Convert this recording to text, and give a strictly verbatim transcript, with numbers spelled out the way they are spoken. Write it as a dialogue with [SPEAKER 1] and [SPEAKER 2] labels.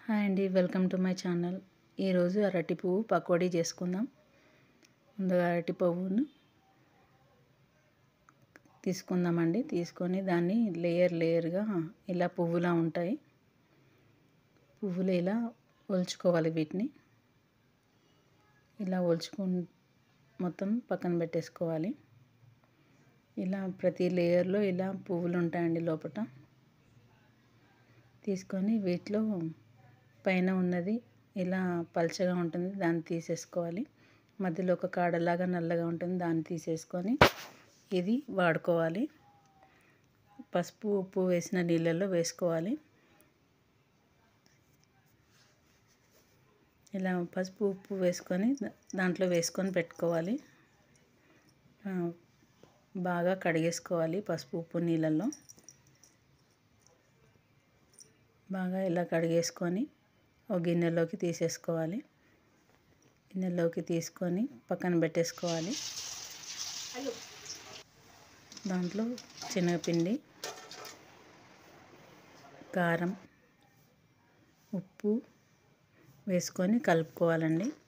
[SPEAKER 1] Hi అండి, welcome to my channel. ఈరోజు అరటి పువ్వు పకోడీ చేసుకుందాం. ముందుగా అరటి పువ్వును తీసుకుందామండి. తీసుకొని దాన్ని లేయర్ లేయర్గా ఇలా పువ్వులా ఉంటాయి, పువ్వులు ఇలా ఒలుచుకోవాలి. వీటిని ఇలా ఒలుచుకు మొత్తం పక్కన పెట్టేసుకోవాలి. ఇలా ప్రతి లేయర్లో ఇలా పువ్వులు ఉంటాయండి లోపల. తీసుకొని వీటిలో పైన ఉన్నది ఇలా పల్చగా ఉంటుంది, దాన్ని తీసేసుకోవాలి. మధ్యలో ఒక కాడలాగా నల్లగా ఉంటుంది, దాన్ని తీసేసుకొని ఇది వాడుకోవాలి. పసుపు ఉప్పు వేసిన నీళ్ళల్లో వేసుకోవాలి. ఇలా పసుపు ఉప్పు వేసుకొని దాంట్లో వేసుకొని పెట్టుకోవాలి. బాగా కడిగేసుకోవాలి పసుపు ఉప్పు నీళ్ళల్లో. బాగా ఇలా కడిగేసుకొని ఒక గిన్నెలోకి తీసేసుకోవాలి. గిన్నెలోకి తీసుకొని పక్కన పెట్టేసుకోవాలి. దాంట్లో శనగపిండి, కారం, ఉప్పు వేసుకొని కలుపుకోవాలండి.